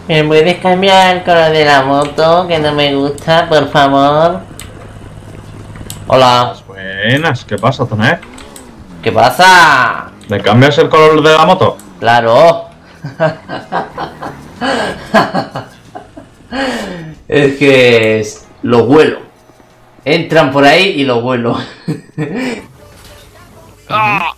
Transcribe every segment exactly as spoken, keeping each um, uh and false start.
¿Me puedes cambiar el color de la moto? Que no me gusta, por favor. Hola. Buenas, ¿qué pasa, Tonet? ¿Qué pasa? ¿Me cambias el color de la moto? Claro. Es que es... lo huelo. Entran por ahí y lo huelo. ¡Ah!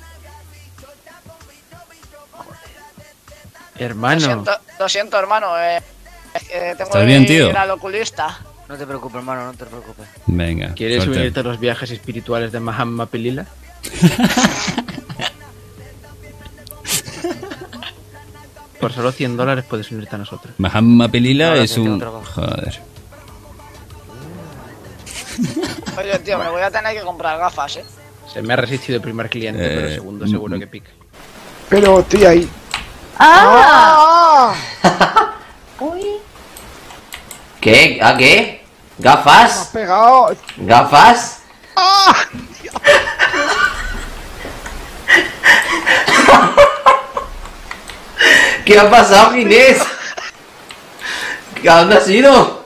Hermano. Lo siento, lo siento hermano. Eh, eh, tengo ¿Estás bien, que tío? ir al oculista. No te preocupes, hermano, no te preocupes. Venga. ¿Quieres suerte. unirte a los viajes espirituales de Mahatma Pelila? Por solo cien dólares puedes unirte a nosotros. Mahatma Pelila Ahora es sí, tengo un... trabajo. Joder. Oye, tío, me voy a tener que comprar gafas, eh. Se me ha resistido el primer cliente, Eh, pero el segundo seguro que pica. Pero estoy ahí. ¡Ah! Uy. ¿Qué? ¿A qué? Me has ¿Gafas? pegado. ¿Gafas? ¿Qué ha pasado, Ginés? ¿A dónde has ido?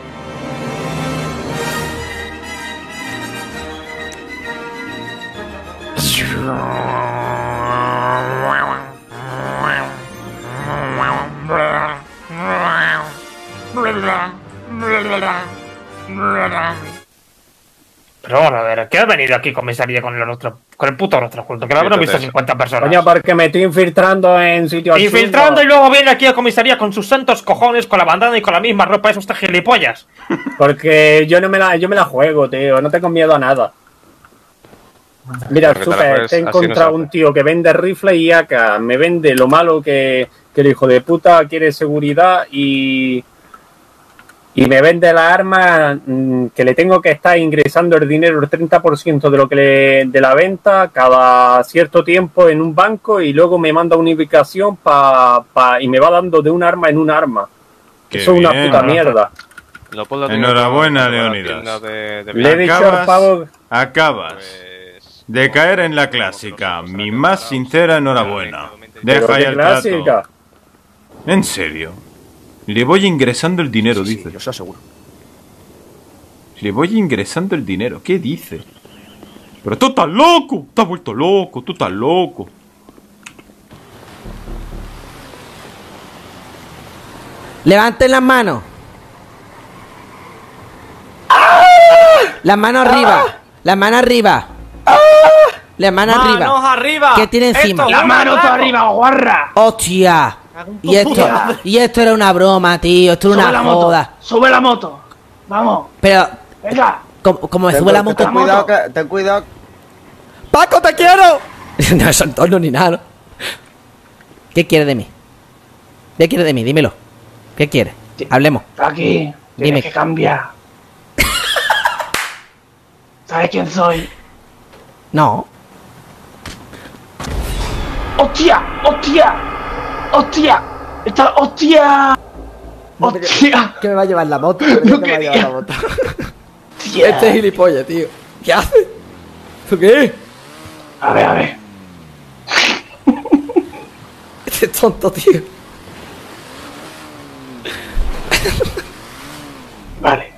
Pero bueno, a ver, ¿qué ha venido aquí comisaría con el rostro, con el puto rostro oculto? Que lo habrán visto cincuenta personas. Coño, porque me estoy infiltrando en sitios Infiltrando chungos. y luego viene aquí a comisaría con sus santos cojones, con la bandana y con la misma ropa, eso está gilipollas. Porque yo no me la, yo me la juego, tío. No tengo miedo a nada. Mira, Porque te la Super, juegas, te he así no encontrado se un hace. tío que vende rifle y A K. Me vende lo malo que, que el hijo de puta quiere seguridad y... Y me vende la arma mmm, que le tengo que estar ingresando el dinero, el treinta por ciento de lo que le, de la venta cada cierto tiempo en un banco y luego me manda una ubicación pa, pa, y me va dando de un arma en un arma. Qué Eso es una bien. puta mierda. Lo puedo Enhorabuena, tener en la Leónidas. tienda de- de Le he dicho al Acabas, pavo... acabas Pues, de caer en la clásica. Mi más sincera enhorabuena. Pero Deja qué ya el clásica. trato. En serio. Le voy ingresando el dinero, dice. Yo se aseguro. Le voy ingresando el dinero. ¿Qué dice? Pero tú estás loco. Estás vuelto loco. Tú estás loco. Levanten las manos. Las manos arriba. Las manos arriba. Las manos arriba. ¡Manos arriba! ¿Qué tiene encima? Esto, ¡La un mano atraco. toda arriba, guarra! ¡Hostia! Y esto, y esto era una broma, tío. Esto era una joda. ¡Sube la moto! ¡Vamos! Pero, ¡Venga! como, como me sube la moto. Ten cuidado, que, ten cuidado. ¡Paco, te quiero! No es Antonio ni nada, ¿no? ¿Qué quiere de mí? ¿Qué quiere de mí? Dímelo. ¿Qué quiere? Hablemos. Aquí, Dime. que cambiar. ¿Sabes quién soy? No. ¡Hostia! ¡Hostia! ¡Hostia! ¡Está! ¡Hostia! ¡Hostia! ¿Qué me va a llevar la moto? No ¿Qué me va a quería. llevar la moto? ¡Hostia! Este es gilipollas, tío. ¿Qué hace? ¿Esto qué es? A ver, a ver. Este es tonto, tío. Vale.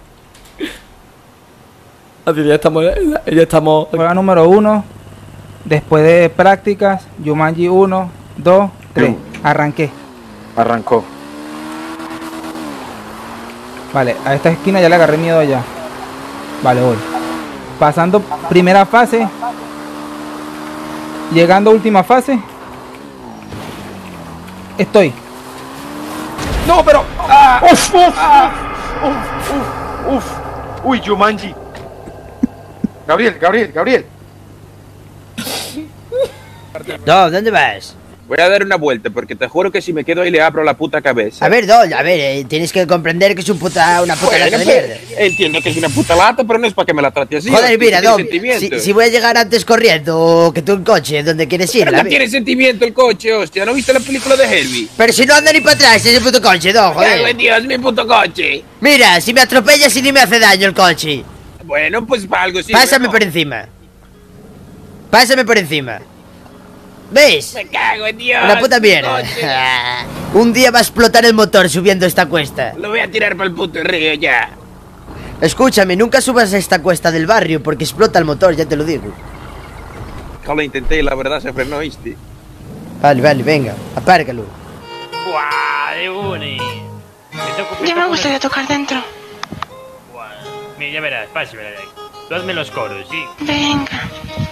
Así ya estamos. Ya estamos. Juega número uno. Después de prácticas, Jumanji uno, dos, tres. Arranqué. Arrancó. Vale, a esta esquina ya le agarré miedo ya. Vale, voy. Pasando primera fase. Llegando a última fase. Estoy. No, pero... ¡Ah! ¡Uf, uf, uf, uf, uf! ¡Uy, Jumanji! Gabriel, Gabriel, Gabriel. No, ¿dónde vas? Voy a dar una vuelta porque te juro que si me quedo ahí le abro la puta cabeza. A ver, Dol, a ver, eh, tienes que comprender que es un puta, una puta Bueno, lata de pues, mierda. entiendo que es una puta lata, pero no es para que me la trate así. Joder, hostia, mira, tiene Dol, sentimiento. si, si voy a llegar antes corriendo que tú en coche, ¿dónde quieres ir? Pero la no ve- tiene sentimiento el coche, hostia. ¿No viste la película de Herbie? Pero si no anda ni para atrás ese puto coche, no, Cago en joder. Dios, mi puto coche. Mira, si me atropellas y ni me hace daño el coche. Bueno, pues para algo sí. Pásame por encima. Pásame por encima. ¿Ves? Me cago en Dios. Una puta mierda. Un día va a explotar el motor subiendo esta cuesta. Lo voy a tirar por el puto río ya. Escúchame, nunca subas a esta cuesta del barrio porque explota el motor, ya te lo digo. Jo, lo intenté y la verdad se frenó, ¿viste? Vale, vale, venga, apárgalo. ¡Guau! De uni. Ya me gustaría tocar dentro. Mira, ya verás, pase, verás. Tú hazme los coros, sí. Venga.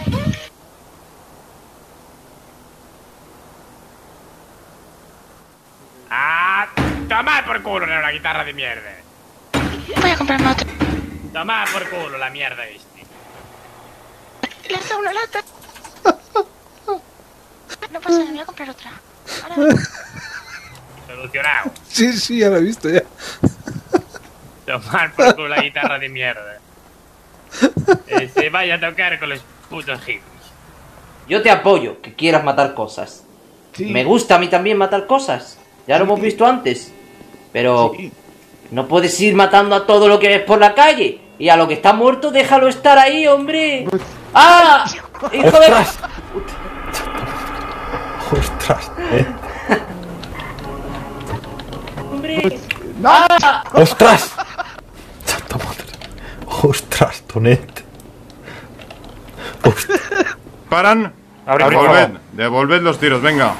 ¡Ah! ¡Toma por culo la guitarra de mierda! Voy a comprarme otra. Toma por culo la mierda este. Lanza una lata. No pasa nada, voy a comprar otra. Ahora. Solucionado. Sí, sí, ya lo he visto ya. Tomar por culo la guitarra de mierda. Eh, se vaya a tocar con los putos hippies. Yo te apoyo que quieras matar cosas. Sí. Me gusta a mí también matar cosas. Ya lo hemos visto antes. Pero Sí. no puedes ir matando a todo lo que ves por la calle. Y a lo que está muerto, déjalo estar ahí, hombre. ¡Ah! ¡Hijo de... Ostras, eh. ¡Hombre! ¡No! ¡Ostras! Santa madre. ¡Ostras, Tonet! Ostras. Paran. Abre, abre, Devolved, abre. devolved los tiros, venga.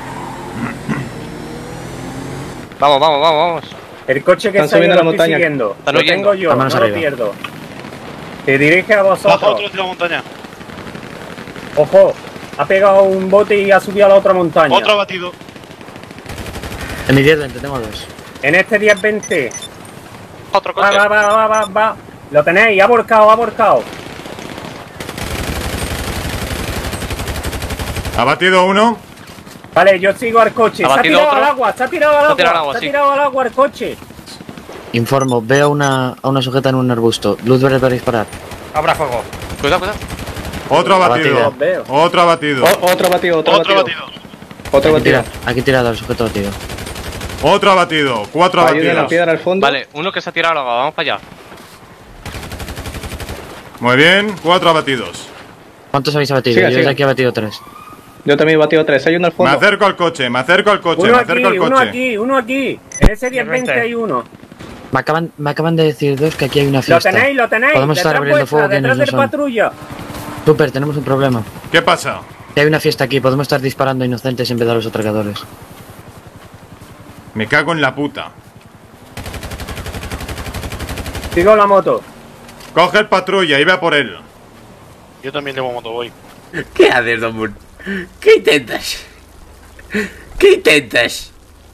Vamos, vamos, vamos, vamos. El coche que Están está ahí subiendo lo la estoy montaña. siguiendo. Están Lo huyendo. tengo yo, Vámonos no lo arriba. pierdo. Se dirige a Baja vosotros. otro de la montaña. Ojo, ha pegado un bote y ha subido a la otra montaña. Otro abatido. En mi diez veinte tengo dos. En este diez veinte. Otro Va, coche. va, va, va, va, va. Lo tenéis, ha volcado, ha volcado. Ha batido uno. Vale, yo sigo al coche. ¿Ha Se ha batido tirado otro? al agua, se ha tirado al Se ha agua. tirado al agua, Se ha sí. tirado al agua el coche. Informo, veo una, a una sujeta en un arbusto. Luz verde para disparar. Abra fuego. Cuidado, cuidado. Otro abatido. Los veo. Otro abatido. Otro abatido, otro, Otro abatido. Aquí tira, aquí tirado al sujeto batido. Otro abatido. Cuatro abatidos. al fondo. Vale, uno que se ha tirado al agua, vamos para allá. Muy bien. Cuatro abatidos. ¿Cuántos habéis abatido? Siga, Yo siga. desde aquí he batido tres. Yo también he batido tres, hay uno al Me acerco al coche. Me acerco al coche. Uno me aquí, acerco al uno coche. aquí, uno aquí. En ese diez veinte hay uno. Me acaban, me acaban de decir dos que aquí hay una Lo fiesta. tenéis, lo tenéis. Podemos estar Detrás abriendo vuestra, fuego que detrás no del son. patrulla. Super, tenemos un problema. ¿Qué pasa? Que hay una fiesta aquí, podemos estar disparando a inocentes en vez de a los atracadores. Me cago en la puta. Sigo la moto. Coge el patrulla y ve a por él. Yo también llevo moto, voy. ¿Qué haces, Don Moon? ¿Qué intentas? ¿Qué intentas?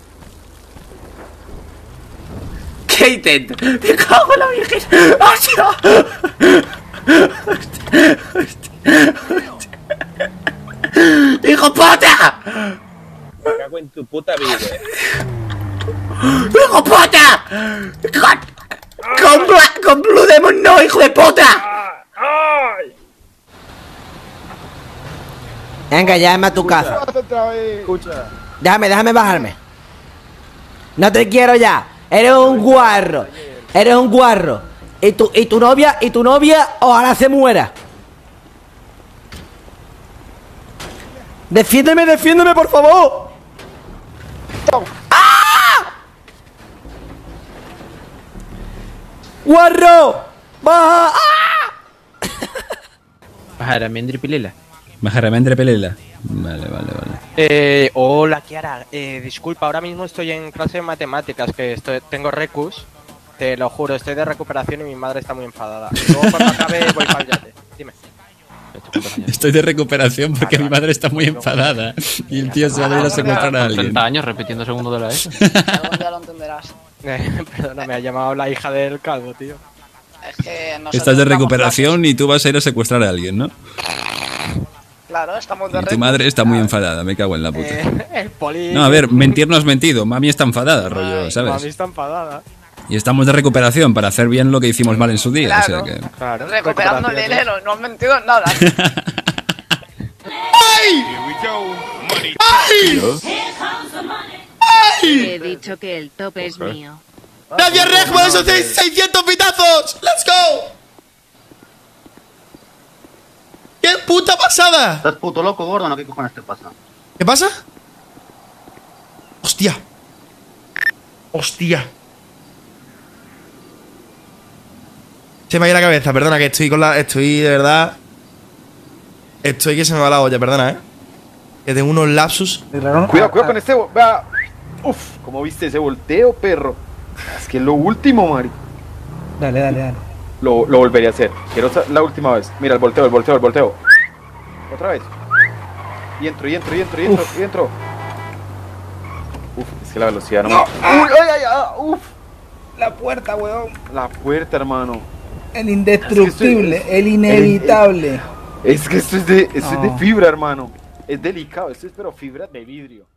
¿Qué intentas? ¡Me cago en la virgen! ¡Hostia! ¡Hostia! ¡Hostia! ¡Hijo puta! Me cago en tu puta vida. ¡Hijo puta! ¡Con, con, Bla- con Blue Demon no, hijo de puta! Venga, llévame a tu casa. Déjame, déjame bajarme. No te quiero ya. Eres un guarro. Eres un guarro. Y tu, y tu novia, y tu novia, ojalá se muera. Defiéndeme, defiéndeme, por favor. ¡Ah! ¡Guarro! ¡Baja! ¡Ah! Bajaramendri Pilila. Majaramendre Pelela. Vale, vale, vale. Eh, hola Kiara, eh, disculpa, ahora mismo estoy en clase de matemáticas, que estoy, tengo recus, te lo juro, estoy de recuperación y mi madre está muy enfadada. Luego cuando acabe voy para el yate, dime. Estoy de recuperación porque mi madre está muy enfadada y el tío se va a ir a secuestrar a alguien. treinta años repitiendo segundo de la ESO. Algún día lo entenderás. Eh, perdona, me ha llamado la hija del calvo, tío. Es que nosotros Estás de damos recuperación y tú vas a ir a secuestrar a alguien, ¿no? clases. Claro, estamos de Y tu recus. madre está muy enfadada, me cago en la puta. Eh, el poli... No, a ver, mentir no has mentido. Mami está enfadada, rollo, Mami ¿sabes? está enfadada. Y estamos de recuperación para hacer bien lo que hicimos mal en su día. O sea Claro. que... Claro, Recuperando el recuperación. dinero, no han mentido en nada. He dicho que el tope es mío. ¡Gracias, Reg, por esos seiscientos pitazos! ¡Let's go! ¿Qué ¡Qué puta pasada! Estás puto loco, gordo, ¿no? ¿Qué cojones te pasa? ¿Qué pasa? Hostia. Hostia. Se me ha ido la cabeza, perdona, que estoy con la... Estoy, de verdad... Estoy que se me va la olla, perdona, eh. Que tengo unos lapsus. Cuidado, cuidado con este... Vea. Uf, ¿cómo viste ese volteo, perro? Es que es lo último, Mari. Dale, dale, dale. Lo, lo volvería a hacer. Quiero la última vez. Mira, el volteo, el volteo, el volteo. Otra vez. Y entro, y entro, y entro, y entro, y entro. Uf, es que la velocidad no, no. me... ¡Uy, ay, ay, ay! ¡Uf! La puerta, weón. La puerta, hermano. El indestructible, es que esto, el inevitable. El, el, es que esto es de, esto no. es de fibra, hermano. Es delicado, esto es pero fibra de vidrio.